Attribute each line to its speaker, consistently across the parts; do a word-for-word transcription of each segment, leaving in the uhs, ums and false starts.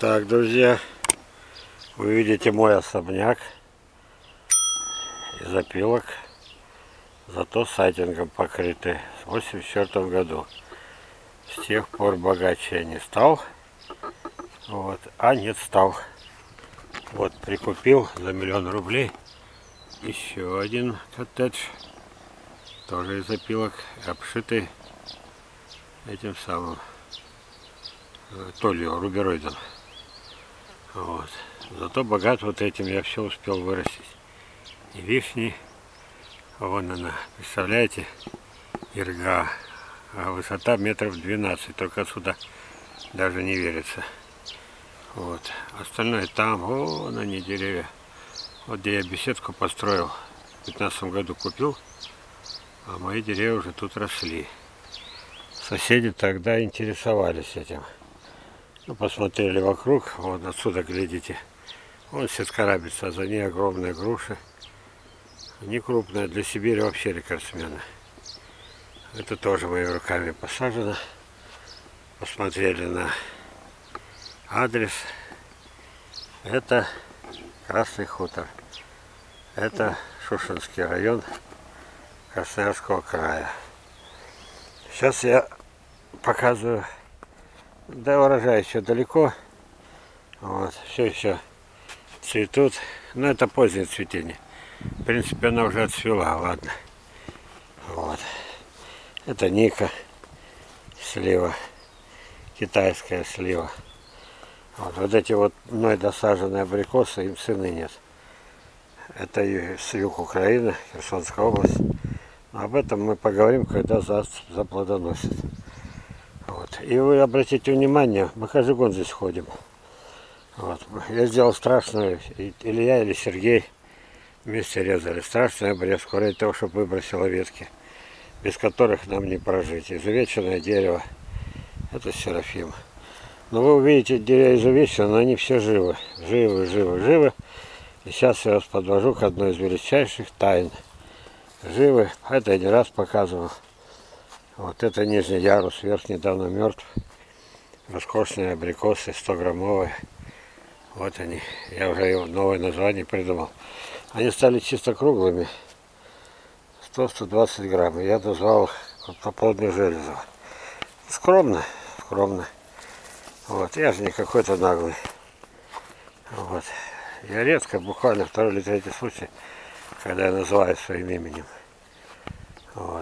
Speaker 1: Так, друзья, вы видите мой особняк из опилок, зато сайдингом покрытый в восемьдесят четвёртом году. С тех пор богаче я не стал, вот, а нет стал. Вот, прикупил за миллион рублей еще один коттедж, тоже из опилок, обшитый этим самым толью, рубероидом. Вот. Зато богат вот этим, я все успел вырастить. И вишни, вон она, представляете, ирга, а высота метров двенадцать, только отсюда даже не верится. Вот. Остальное там, вон они деревья. Вот где я беседку построил, в пятнадцатом году купил, а мои деревья уже тут росли. Соседи тогда интересовались этим. Ну, посмотрели вокруг, вот отсюда глядите. Вон сеткарабица, а за ней огромные груши. Они крупные, для Сибири вообще рекордсмены. Это тоже моими руками посажено. Посмотрели на адрес. Это Красный хутор. Это Шушенский район Красноярского края. Сейчас я показываю. До урожая еще далеко. Вот, все еще цветут. Но это позднее цветение. В принципе, она уже отцвела, ладно. Вот. Это Ника. Слива. Китайская слива. Вот, вот эти вот мной досаженные абрикосы, им цены нет. Это с юг Украины, Херсонская область. Но об этом мы поговорим, когда заплодоносит. Вот. И вы обратите внимание, мы каждый год здесь ходим. Вот. Я сделал страшную, или я, или Сергей вместе резали. Страшную обрезку ради того, чтобы выбросило ветки, без которых нам не прожить. Изувеченное дерево. Это Серафим. Но вы увидите, деревья изувечены, но они все живы. Живы, живы, живы. И сейчас я вас подвожу к одной из величайших тайн. Живы. Это я не раз показывал. Вот это нижний ярус, верхний давно мертв. Роскошные абрикосы, сто-граммовые. Вот они. Я уже его новое название придумал. Они стали чисто круглыми. сто — сто двадцать грамм. Я назвал их крупноплодную железу. Скромно, скромно. Вот. Я же не какой-то наглый. Вот. Я редко, буквально второй или третий случай, когда я называю своим именем. Вот.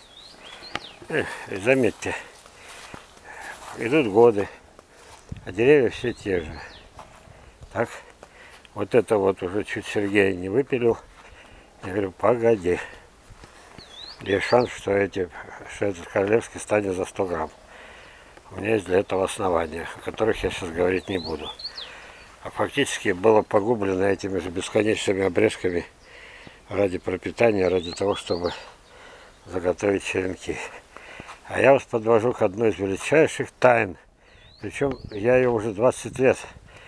Speaker 1: И заметьте, идут годы, а деревья все те же. Так, вот это вот уже чуть Сергей не выпилил. Я говорю, погоди. Есть шанс, что, эти, что этот королевский станет за сто грамм. У меня есть для этого основания, о которых я сейчас говорить не буду. А фактически было погублено этими же бесконечными обрезками ради пропитания, ради того, чтобы заготовить черенки. А я вас подвожу к одной из величайших тайн. Причем я ее уже двадцать лет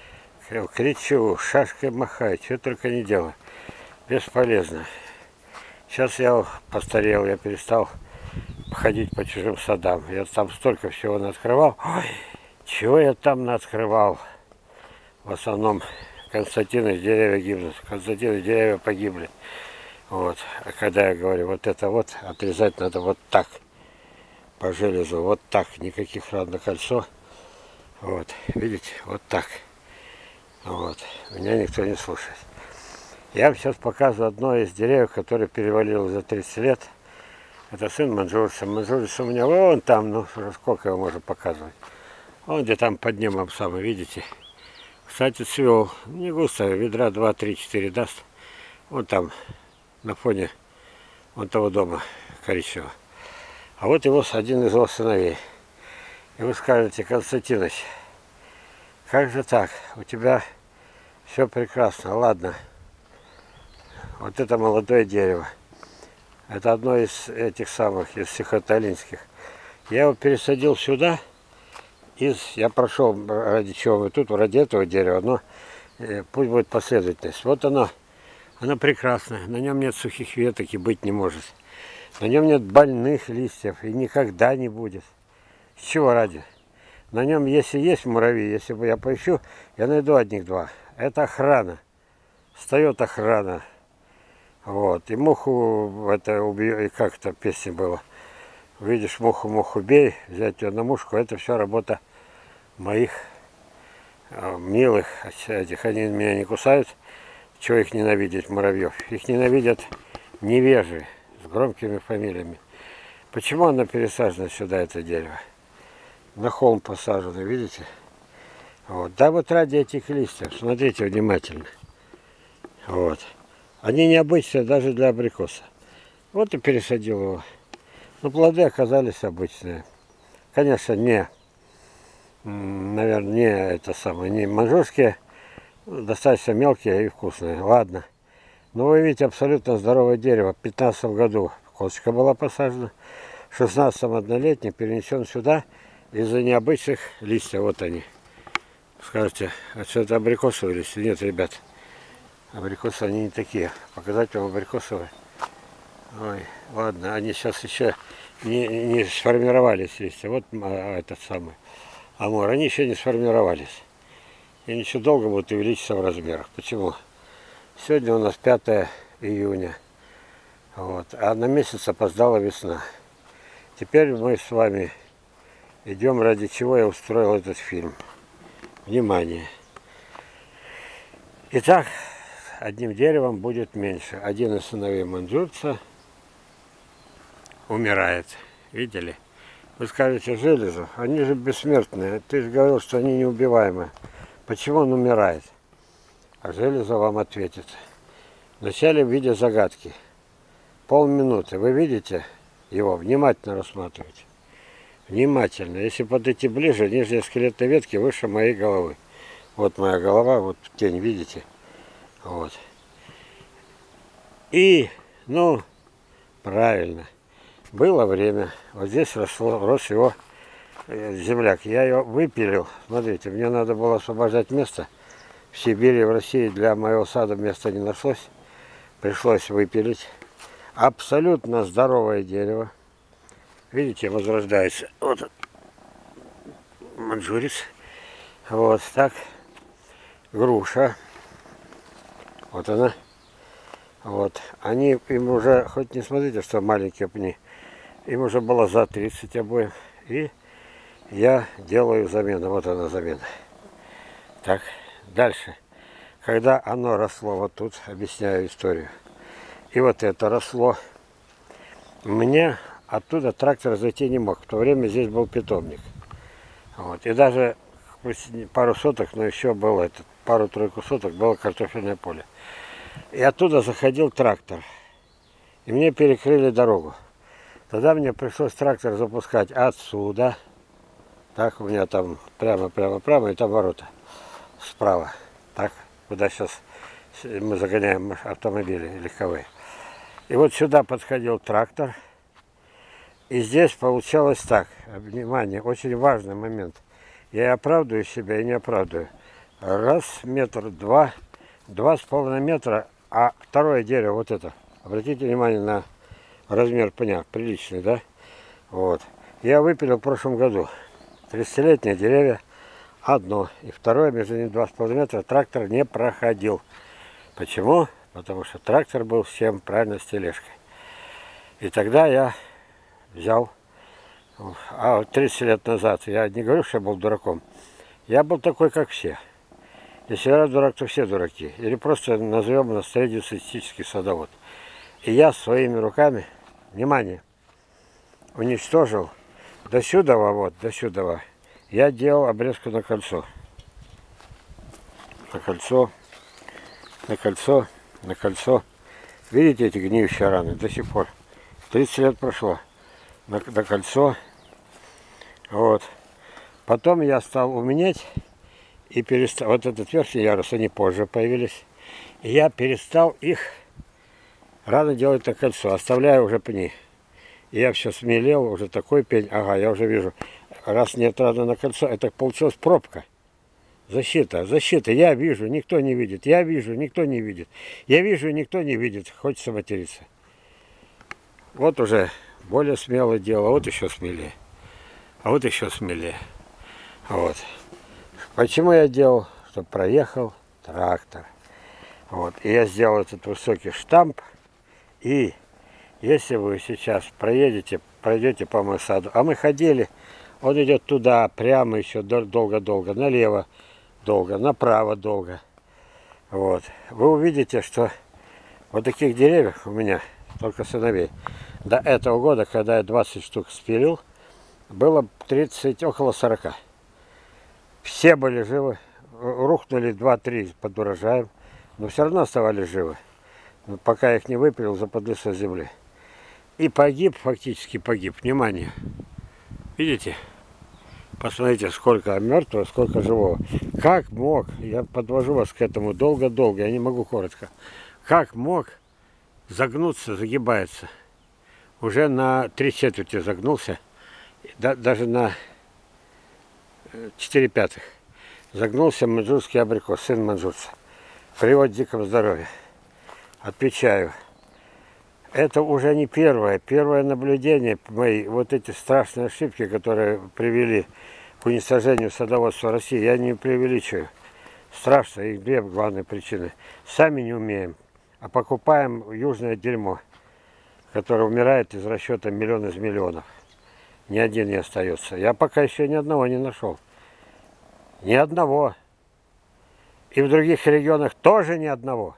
Speaker 1: кричу, шашкой махаю, что только не делаю. Бесполезно. Сейчас я постарел, я перестал ходить по чужим садам. Я там столько всего наоткрывал. Ой, чего я там наоткрывал? В основном Константины деревья гибнут. Константины деревья погибли. Вот. А когда я говорю, вот это вот отрезать надо вот так. По железу, вот так, никаких ран на кольцо. Вот, видите, вот так. Вот, меня никто не слушает. Я вам сейчас показываю одно из деревьев, которое перевалило за тридцать лет. Это сын Манджуриса. Манджурис у меня вон там, ну, сколько его можно показывать. Вон где там под небом самый, видите. Кстати, цвел, не густо, ведра два, три, четыре даст. Вон там, на фоне вон того дома коричневого. А вот его один из его сыновей. И вы скажете, Константинович, как же так? У тебя все прекрасно, ладно. Вот это молодое дерево. Это одно из этих самых, из сихоталинских. Я его пересадил сюда. Из, я прошел, ради чего мы тут, ради этого дерева. Но э, пусть будет последовательность. Вот оно. Оно прекрасное. На нем нет сухих веток и быть не может. На нем нет больных листьев и никогда не будет. С чего ради? На нем, если есть муравьи, если бы я поищу, я найду одних-два. Это охрана. Встает охрана. Вот. И муху это убью, и как это песня была. Видишь муху, муху бей, взять ее на мушку. Это все работа моих э, милых этих. Они меня не кусают. Чего их ненавидеть, муравьев? Их ненавидят невежи с громкими фамилиями. Почему оно пересажено сюда, это дерево? На холм посажено, видите? Вот. Да вот ради этих листьев, смотрите внимательно. Вот. Они необычные даже для абрикоса. Вот и пересадил его. Но плоды оказались обычные. Конечно, не, наверное, не это самое, не маньчжурские, достаточно мелкие и вкусные. Ладно. Но вы видите, абсолютно здоровое дерево. В пятнадцатом году косточка была посажена. В шестнадцатом однолетний перенесен сюда из-за необычных листьев. Вот они. Скажете, а что это абрикосовые листья? Нет, ребят. Абрикосы они не такие. Показать вам абрикосовые. Ой, ладно, они сейчас еще не, не сформировались листья. Вот а, этот самый амур. Они еще не сформировались. И они еще долго будут увеличиться в размерах. Почему? Сегодня у нас пятое июня. Вот. А на месяц опоздала весна. Теперь мы с вами идем, ради чего я устроил этот фильм. Внимание. Итак, одним деревом будет меньше. Один из сыновей маньчжурца умирает. Видели? Вы скажете, Железов, они же бессмертные. Ты же говорил, что они неубиваемые. Почему он умирает? А Железов вам ответит. Вначале в виде загадки. Полминуты. Вы видите его? Внимательно рассматривайте. Внимательно. Если подойти ближе, нижние скелетные ветки выше моей головы. Вот моя голова, вот тень, видите? Вот. И, ну, правильно. Было время. Вот здесь росло, рос его земляк. Я ее выпилил. Смотрите, мне надо было освобождать место. В Сибири, в России для моего сада места не нашлось. Пришлось выпилить. Абсолютно здоровое дерево. Видите, возрождается. Вот маньчжурец. Вот так. Груша. Вот она. Вот. Они, им уже, хоть не смотрите, что маленькие пни, им уже было за тридцать обоим. И я делаю замену. Вот она замена. Так, дальше. Когда оно росло вот тут, объясняю историю. И вот это росло. Мне оттуда трактор зайти не мог. В то время здесь был питомник. Вот. И даже пару соток, но еще было этот, пару-тройку соток было картофельное поле. И оттуда заходил трактор. И мне перекрыли дорогу. Тогда мне пришлось трактор запускать отсюда. Так, у меня там прямо-прямо-прямо, и там ворота справа. Так, куда сейчас мы загоняем автомобили легковые. И вот сюда подходил трактор. И здесь получалось так. Внимание, очень важный момент. Я и оправдываю себя, и не оправдываю. Раз, метр, два, два с половиной метра, а второе дерево, вот это. Обратите внимание на размер пня, приличный, да? Вот. Я выпилил в прошлом году. тридцатилетние деревья, одно. И второе, между ними два с половиной метра, трактор не проходил. Почему? Потому что трактор был всем правильно с тележкой. И тогда я взял, а тридцать лет назад, я не говорю, что я был дураком, я был такой, как все. Если я дурак, то все дураки. Или просто назовем нас среднестатистический садовод. И я своими руками, внимание, уничтожил до сюда, вот, до сюда. Я делал обрезку на кольцо. На кольцо, на кольцо, на кольцо. Видите эти гниющие раны до сих пор? тридцать лет прошло. На, на кольцо. Вот. Потом я стал уменять и перестал. Вот этот верхний ярус, они позже появились. И я перестал их рано делать на кольцо, оставляю уже пни. И я все смелел, уже такой пень. Ага, я уже вижу. Раз нет раны на кольцо, это получилась пробка. Защита, защита. Я вижу, никто не видит. Я вижу, никто не видит. Я вижу, никто не видит. Хочется материться. Вот уже более смелое дело, вот еще смелее. А вот еще смелее. Вот. Почему я делал? Чтобы проехал трактор. Вот. И я сделал этот высокий штамп. И если вы сейчас проедете, пройдете по моему саду, а мы ходили, он идет туда, прямо еще долго-долго, налево долго, направо долго. Вот. Вы увидите, что вот таких деревьев у меня, только сыновей, до этого года, когда я двадцать штук спилил, было тридцать, около сорока. Все были живы, рухнули два-три под урожаем, но все равно оставались живы. Но пока я их не выпилил, западлись со земли. И погиб, фактически погиб. Внимание! Видите? Посмотрите, сколько мертвого, сколько живого. Как мог, я подвожу вас к этому долго-долго, я не могу коротко. Как мог загнуться, загибается. Уже на три четверти загнулся, да, даже на четыре пятых. Загнулся маньчжурский абрикос, сын маньчжурца. Привод дикого здоровья. Отвечаю. Это уже не первое. Первое наблюдение мои, вот эти страшные ошибки, которые привели к уничтожению садоводства России, я не преувеличиваю. Страшно, их две главные причины. Сами не умеем, а покупаем южное дерьмо, которое умирает из расчета миллион из миллионов. Ни один не остается. Я пока еще ни одного не нашел. Ни одного. И в других регионах тоже ни одного.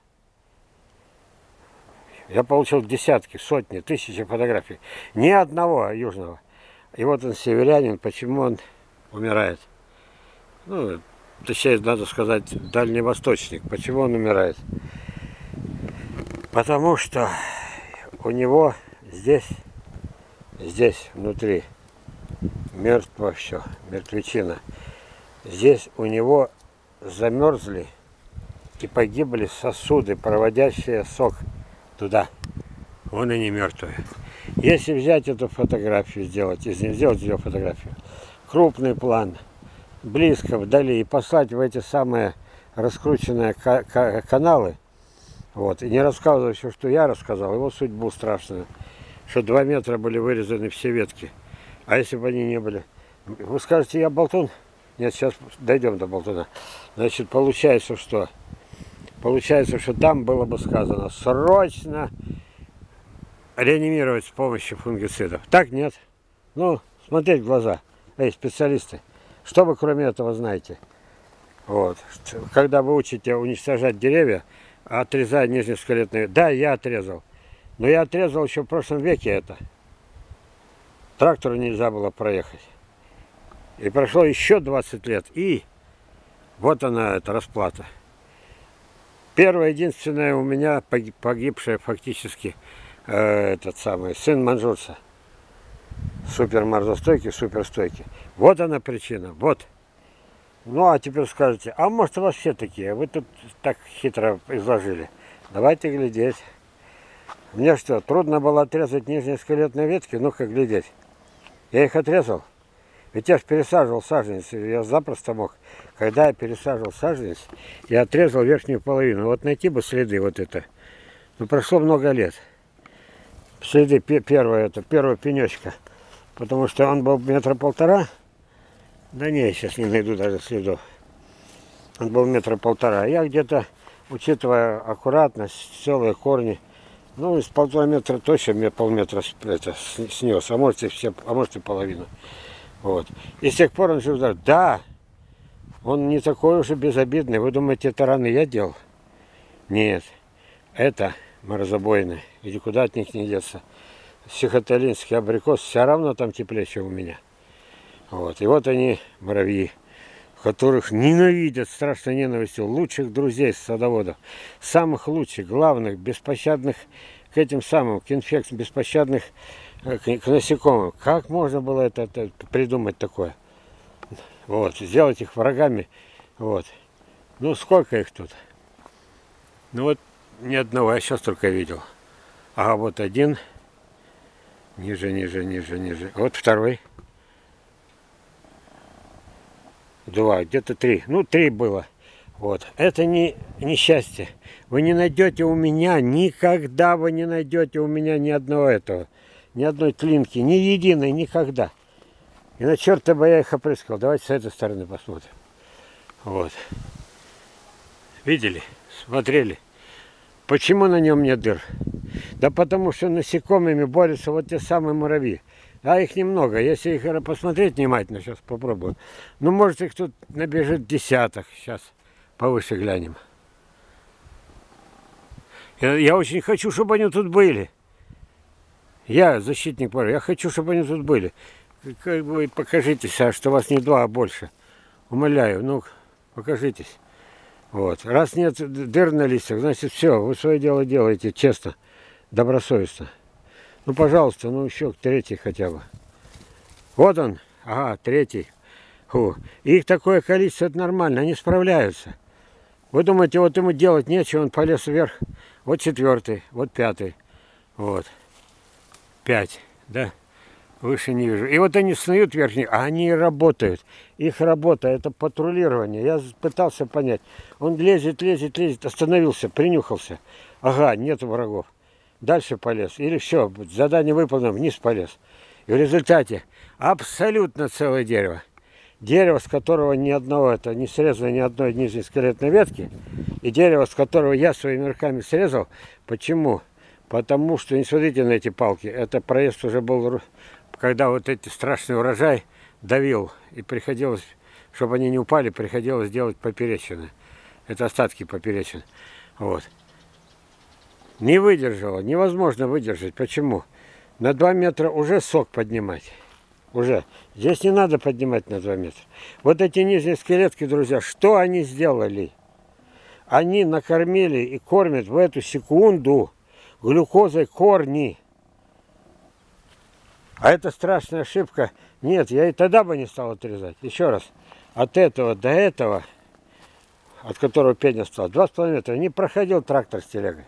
Speaker 1: Я получил десятки, сотни, тысячи фотографий. Ни одного южного. И вот он северянин, почему он умирает? Ну, точнее, надо сказать, дальневосточник. Почему он умирает? Потому что у него здесь, здесь внутри мертво все, мертвечина. Здесь у него замерзли и погибли сосуды, проводящие сок туда. Вон они мертвые. Если взять эту фотографию, сделать из них, сделать ее фотографию, крупный план, близко, вдали, и послать в эти самые раскрученные каналы, вот, и не рассказывать все, что я рассказал, его судьбу страшную, что два метра были вырезаны все ветки. А если бы они не были? Вы скажете, я болтун? Нет, сейчас дойдем до болтуна. Значит, получается, что? Получается, что там было бы сказано, срочно реанимировать с помощью фунгицидов. Так нет. Ну, смотреть в глаза. Эй, специалисты, что вы кроме этого знаете? Вот. Когда вы учите уничтожать деревья, отрезая нижнескелетные... Да, я отрезал. Но я отрезал еще в прошлом веке это. Трактору нельзя было проехать. И прошло еще двадцать лет. И вот она, эта расплата. Первая, единственная у меня погиб, погибшая фактически э, этот самый сын маньчжурца. Супер морозостойкий, суперстойкий. Вот она причина. Вот. Ну, а теперь скажете, а может у вас все такие? Вы тут так хитро изложили. Давайте глядеть. Мне что, трудно было отрезать нижние скелетные ветки? Ну-ка глядеть. Я их отрезал. Ведь я же пересаживал саженец, я запросто мог. Когда я пересаживал саженец, я отрезал верхнюю половину. Вот найти бы следы вот это. Ну, прошло много лет. Следы первого, это, первого пенечка. Потому что он был метра полтора. Да не, я сейчас не найду даже следов. Он был метра полтора. Я где-то, учитывая аккуратность, целые корни, ну, из полтора метра точно мне полметра это, снес, а может и все, а может и половину. Вот. И с тех пор он жив. Да, он не такой уж и безобидный. Вы думаете, тараны я делал? Нет, это морозобойные. И никуда от них не деться. Сихоталинский абрикос все равно там теплее, чем у меня. Вот. И вот они, муравьи, которых ненавидят страшной ненавистью, лучших друзей садоводов, самых лучших, главных, беспощадных к этим самым, к инфекциям, беспощадных к, к насекомым. Как можно было это, это придумать такое? Вот, сделать их врагами. Вот. Ну, сколько их тут? Ну вот, ни одного, я сейчас только видел. А вот один, ниже, ниже, ниже, ниже. Вот второй. Два, где-то три. Ну, три было. Вот. Это не несчастье. Вы не найдете у меня, никогда вы не найдете у меня ни одного этого. Ни одной тлинки, ни единой, никогда. И на черта бы я их опрыскал. Давайте с этой стороны посмотрим. Вот. Видели? Смотрели? Почему на нем нет дыр? Да потому что насекомыми борются вот те самые муравьи. А их немного. Если их посмотреть внимательно, сейчас попробую. Ну, может, их тут набежит десяток. Сейчас повыше глянем. Я, я очень хочу, чтобы они тут были. Я защитник муравьев. Я хочу, чтобы они тут были. Как бы покажитесь, а что у вас не два, а больше. Умоляю, ну, покажитесь. Вот. Раз нет дыр на листьях, значит, все, вы свое дело делаете честно, добросовестно. Ну, пожалуйста, ну, еще третий хотя бы. Вот он. Ага, третий. Фу. Их такое количество, это нормально, они справляются. Вы думаете, вот ему делать нечего, он полез вверх. Вот четвертый, вот пятый. Вот. Пять, да? Выше не вижу. И вот они снуют верхние, а они работают. Их работа, это патрулирование. Я пытался понять. Он лезет, лезет, лезет, остановился, принюхался. Ага, нет врагов. Дальше полез. Или все, задание выполнено, вниз полез. И в результате абсолютно целое дерево. Дерево, с которого ни одного, это не срезано ни одной нижней скелетной ветки. И дерево, с которого я своими руками срезал. Почему? Потому что, не смотрите на эти палки, это проезд уже был, когда вот эти страшный урожай давил. И приходилось, чтобы они не упали, приходилось делать поперечины. Это остатки поперечин. Вот. Не выдержало, невозможно выдержать. Почему? На два метра уже сок поднимать. Уже. Здесь не надо поднимать на два метра. Вот эти нижние скелетки, друзья, что они сделали? Они накормили и кормят в эту секунду глюкозой корни. А это страшная ошибка. Нет, я и тогда бы не стал отрезать. Еще раз. От этого до этого, от которого пень осталось, два с половиной метра, не проходил трактор с телегой.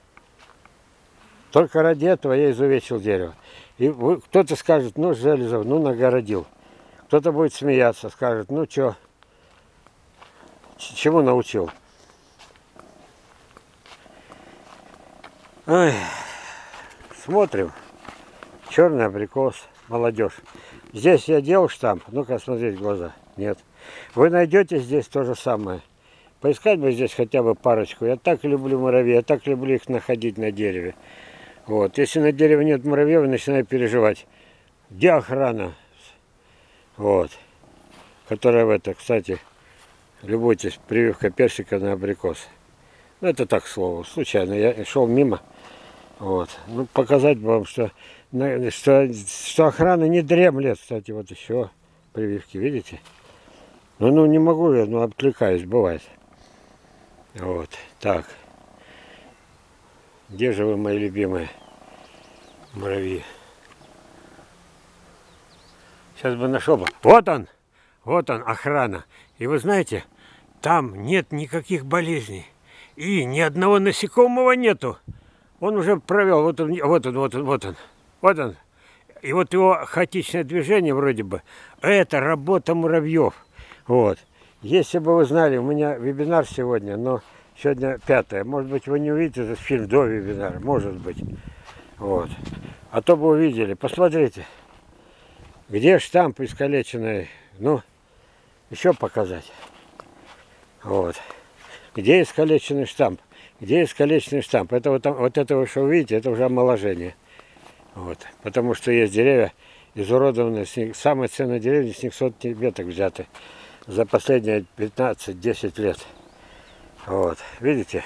Speaker 1: Только ради этого я изувечил дерево. И кто-то скажет, ну, Железов, ну, нагородил. Кто-то будет смеяться, скажет, ну, что, чему научил. Ой, смотрим. Черный абрикос, молодежь. Здесь я делал штамп. Ну-ка, смотреть в глаза. Нет. Вы найдете здесь то же самое. Поискать бы здесь хотя бы парочку. Я так люблю муравьев, я так люблю их находить на дереве. Вот. Если на дереве нет муравьев, я начинаю переживать. Где охрана? Вот. Которая в это, кстати, любуйтесь, прививка персика на абрикос. Ну, это так, к слову, случайно. Я шел мимо. Вот. Ну, показать вам, что, что, что охрана не дремлет. Кстати, вот еще прививки, видите? Ну, ну, не могу я, ну, откликаюсь, бывает. Вот. Так. Где же вы, мои любимые муравьи? Сейчас бы нашел бы. Вот он! Вот он, охрана. И вы знаете, там нет никаких болезней. И ни одного насекомого нету. Он уже провел. Вот он, вот он, вот он, вот он. Вот он. И вот его хаотичное движение вроде бы. Это работа муравьев. Вот. Если бы вы знали, у меня вебинар сегодня, но сегодня пятое. Может быть, вы не увидите этот фильм до вебинара. Может быть. Вот. А то бы увидели. Посмотрите. Где штамп искалеченный? Ну, еще показать. Вот. Где искалеченный штамп? Где искалеченный штамп? Это вот, вот это вы что увидите, это уже омоложение. Вот. Потому что есть деревья изуродованные. Самые ценные деревья, с них сотни веток взяты за последние пятнадцать-десять лет. Вот. Видите?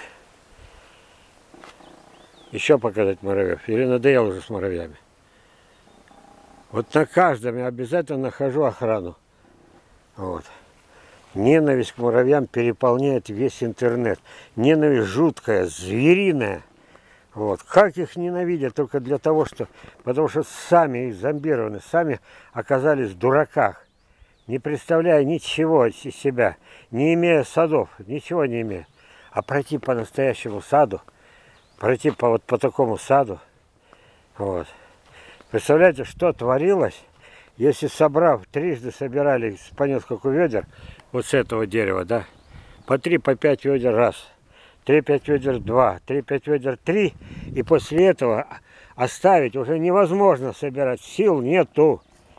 Speaker 1: Еще показать муравьев. Или надоел уже с муравьями. Вот на каждом я обязательно нахожу охрану. Вот. Ненависть к муравьям переполняет весь интернет. Ненависть жуткая, звериная. Вот. Как их ненавидят только для того, что... Потому что сами их зомбированы, сами оказались в дураках. Не представляя ничего из себя, не имея садов, ничего не имея. А пройти по настоящему саду, пройти по, вот, по такому саду. Вот. Представляете, что творилось, если, собрав, трижды собирали по несколько ведер, вот с этого дерева, да, по три, по пять ведер раз, три-пять ведер два, три-пять ведер три, и после этого оставить уже невозможно собирать, сил нету.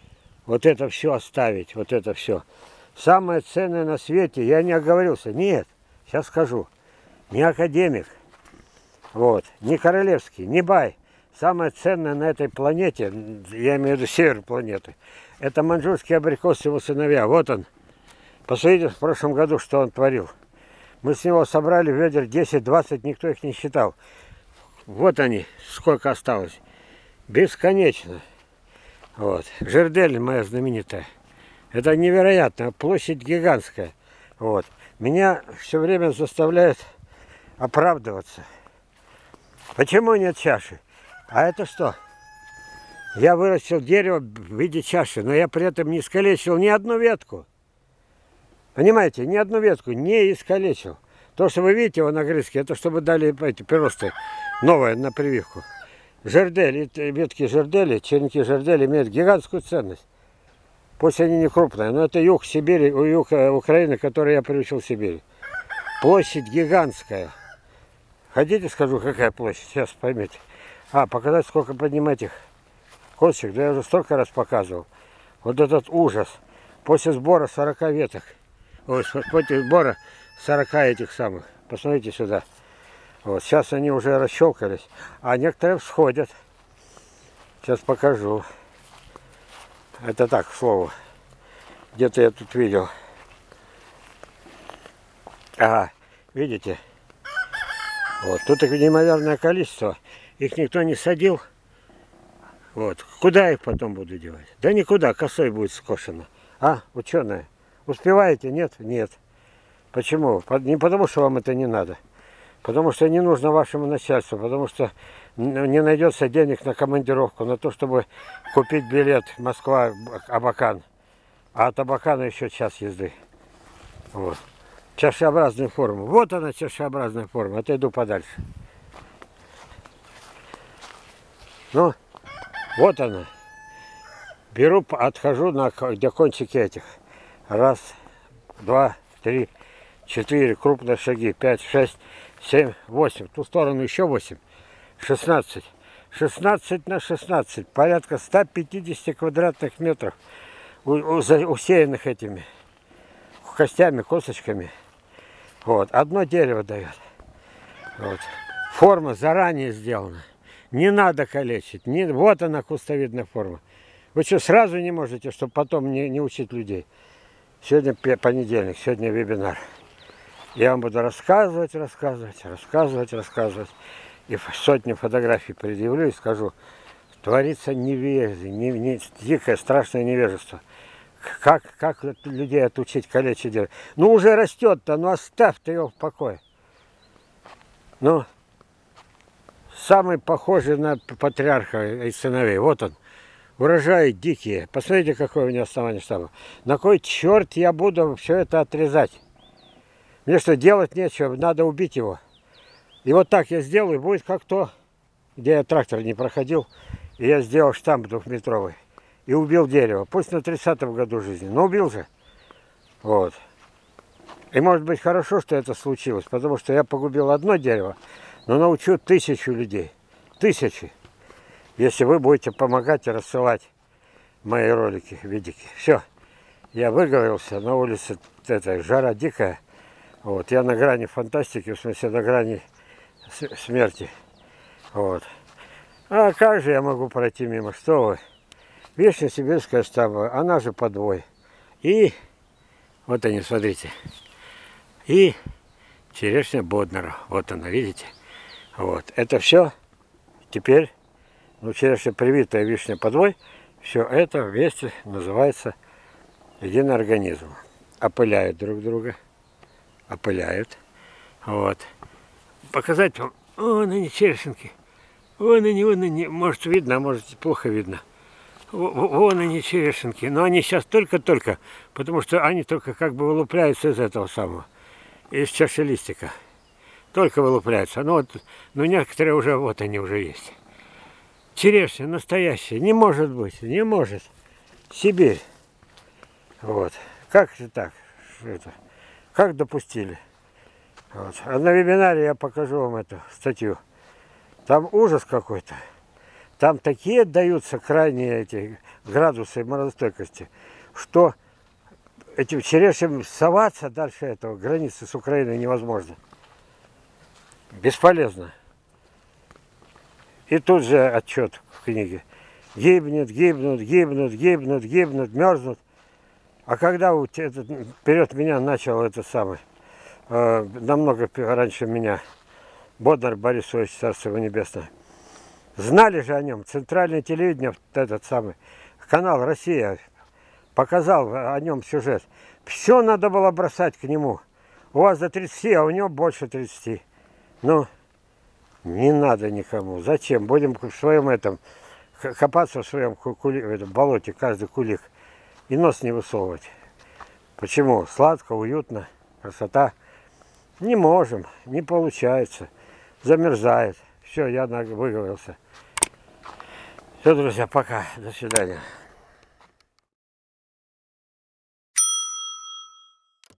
Speaker 1: Вот это все оставить, вот это все. Самое ценное на свете, я не оговорился, нет, сейчас скажу, не академик, вот, не королевский, не бай. Самое ценное на этой планете, я имею в виду север планеты, это маньчжурский абрикос и его сыновья. Вот он. Посмотрите, в прошлом году, что он творил. Мы с него собрали ведер десять-двадцать, никто их не считал. Вот они, сколько осталось. Бесконечно. Вот. Жердель моя знаменитая. Это невероятно. Площадь гигантская. Вот. Меня все время заставляет оправдываться. Почему нет чаши? А это что? Я вырастил дерево в виде чаши, но я при этом не искалечил ни одну ветку. Понимаете, ни одну ветку не искалечил. То, что вы видите его на огрызке, это чтобы дали эти перосты новые на прививку. Жердель, ветки жердели, черенки жердели имеют гигантскую ценность. Пусть они не крупные, но это юг Сибири, юг Украины, который я приучил в Сибири. Площадь гигантская. Хотите, скажу, какая площадь? Сейчас поймете. А, показать, сколько поднимать их косточек. Да я уже столько раз показывал. Вот этот ужас. После сбора сорока веток. Ой, после сбора сорока этих самых. Посмотрите сюда. Вот, сейчас они уже расщелкались. А некоторые всходят. Сейчас покажу. Это так, к слову. Где-то я тут видел. Ага, видите? Вот, тут их неимоверное количество. Их никто не садил. Вот. Куда их потом буду девать? Да никуда, косой будет скошено. А, ученые, успеваете? Нет? Нет. Почему? Не потому, что вам это не надо. Потому что не нужно вашему начальству. Потому что не найдется денег на командировку, на то, чтобы купить билет Москва-Абакан. А от Абакана еще час езды. Вот. Чашеобразную форму. Вот она, чашеобразная форма. Отойду подальше. Ну, вот она. Беру, отхожу на где кончики этих. Раз, два, три, четыре. Крупные шаги. Пять, шесть, семь, восемь. В ту сторону еще восемь. Шестнадцать. Шестнадцать на шестнадцать. Порядка ста пятидесяти квадратных метров. Усеянных этими костями, косточками. Вот. Одно дерево дает. Вот. Форма заранее сделана. Не надо калечить. Не... Вот она, кустовидная форма. Вы что, сразу не можете, чтобы потом не, не учить людей? Сегодня понедельник, сегодня вебинар. Я вам буду рассказывать, рассказывать, рассказывать, рассказывать. И сотни фотографий предъявлю и скажу, творится невежество, не, не, дикое, страшное невежество. Как, как людей отучить калечить делать? Ну уже растет-то, ну оставь ты его в покое. Ну, самый похожий на патриарха из сыновей. Вот он. Урожаи дикие. Посмотрите, какое у него основание штаба. На кой черт я буду все это отрезать? Мне что, делать нечего, надо убить его. И вот так я сделаю, будет как то, где я трактор не проходил, и я сделал штамп двухметровый. И убил дерево. Пусть на тридцатом году жизни, но убил же. Вот. И может быть хорошо, что это случилось, потому что я погубил одно дерево, но научу тысячу людей. Тысячи. Если вы будете помогать и рассылать мои ролики, видики. Все. Я выговорился, на улице это, жара дикая. Вот. Я на грани фантастики, в смысле на грани смерти. Вот. А как же я могу пройти мимо? Что вы? Вишня сибирская штаба, она же подвой. И, вот они, смотрите. И черешня Боднера. Вот она, видите? Вот. Это все теперь, ну, черешня привитая, вишня подвой, все это вместе называется единый организм. Опыляют друг друга. Опыляют. Вот. Показать вам. Вон они, черешенки. Вон они, вон они. Может видно, а может плохо видно. Вон они, черешенки. Но они сейчас только-только, потому что они только как бы вылупляются из этого самого. Из чаши листика. Только вылупляются. Ну, вот, ну некоторые уже, вот они уже есть. Черешня настоящая. Не может быть. Не может. Сибирь. Вот. Как же так? Это? Как допустили? Вот. А на вебинаре я покажу вам эту статью. Там ужас какой-то. Там такие даются крайние эти градусы морозостойкости, что этим черешем соваться дальше этого, границы с Украиной невозможно. Бесполезно. И тут же отчет в книге. Гибнут, гибнут, гибнут, гибнут, гибнут, мерзнут. А когда вот этот, вперед меня начал это самое, э, намного раньше меня, Боднар Борис Ильич, Царство его небесное. Знали же о нем. Центральное телевидение, этот самый канал «Россия» показал о нем сюжет. Все надо было бросать к нему. У вас до тридцати, а у него больше тридцати. Ну, не надо никому. Зачем? Будем в своем этом, копаться в своем кули, в этом болоте, каждый кулик, и нос не высовывать. Почему? Сладко, уютно, красота. Не можем, не получается. Замерзает. Все, я выговорился. Все, друзья, пока. До свидания.